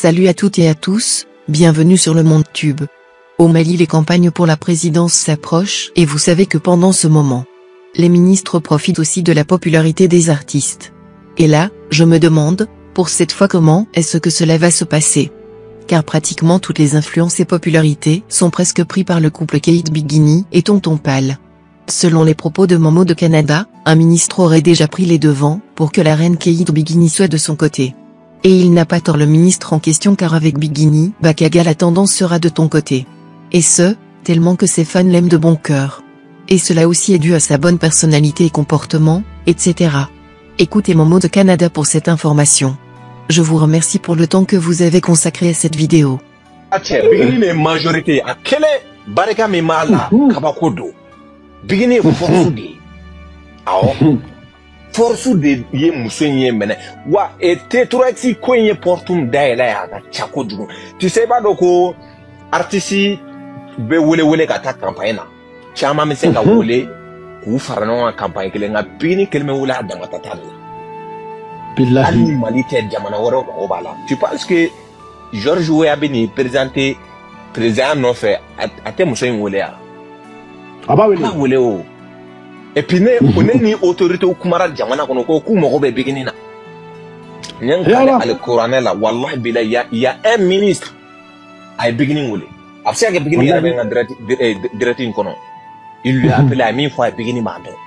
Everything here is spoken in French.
Salut à toutes et à tous, bienvenue sur le Monde Tube. Au Mali, les campagnes pour la présidence s'approchent et vous savez que pendant ce moment, les ministres profitent aussi de la popularité des artistes. Et là, je me demande, pour cette fois comment est-ce que cela va se passer? Car pratiquement toutes les influences et popularités sont presque pris par le couple Kate Bikini et Tonton Pal. Selon les propos de Momo de Canada, un ministre aurait déjà pris les devants pour que la reine Kate Bikini soit de son côté. Et il n'a pas tort, le ministre en question, car avec Bikini, Bakaga, la tendance sera de ton côté. Et ce, tellement que ses fans l'aiment de bon cœur. Et cela aussi est dû à sa bonne personnalité et comportement, etc. Écoutez Momo de Canada pour cette information. Je vous remercie pour le temps que vous avez consacré à cette vidéo. Bikini majorité à quelle baraka mi mala kabakodo. Bikini force de. Force de ye musenye mene. Wa et troexi kwenye portum daela ya chakodu. Tu sais pas doko artiste be wele ka ta campagne na. Chama me senga wole ku farano campagne kele nga Bikini kelme wala danga tatala. Billahi. Animalité jamana woro ko bala. Tu penses que George Weah bini présenté président non fait à te musenye wole ya. Aba wele o. Et puis on est ni autorité au kumara jamana kono ko ku mo be Bikini na. Nyan le colonel la wallahi bila il y a un ministre à Bikini wole. Après que Bikini avait un direct kono. Il lui a appelé à 1000 fois Bikini mando.